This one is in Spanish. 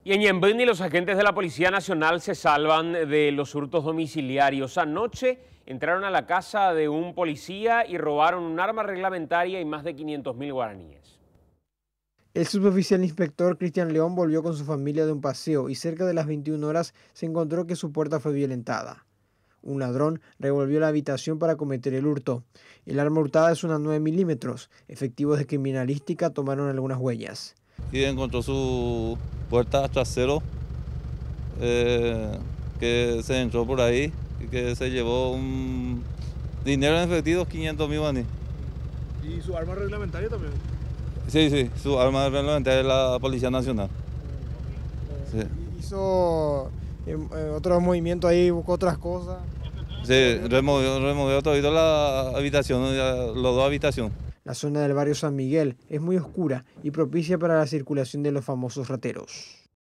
Y en Ñembyni los agentes de la Policía Nacional se salvan de los hurtos domiciliarios. Anoche entraron a la casa de un policía y robaron un arma reglamentaria y más de 500.000 guaraníes. El suboficial inspector Cristian León volvió con su familia de un paseo y cerca de las 21 horas se encontró que su puerta fue violentada. Un ladrón revolvió la habitación para cometer el hurto. El arma hurtada es una 9 milímetros. Efectivos de criminalística tomaron algunas huellas. Y encontró su puerta trasero que se entró por ahí y que se llevó un dinero en efectivo, 500.000 guaraníes. ¿Y su arma reglamentaria también? Sí, su arma reglamentaria es la Policía Nacional. Sí. Hizo otros movimientos ahí, buscó otras cosas. Sí, removió toda la habitación, los dos habitaciones. La zona del barrio San Miguel es muy oscura y propicia para la circulación de los famosos rateros.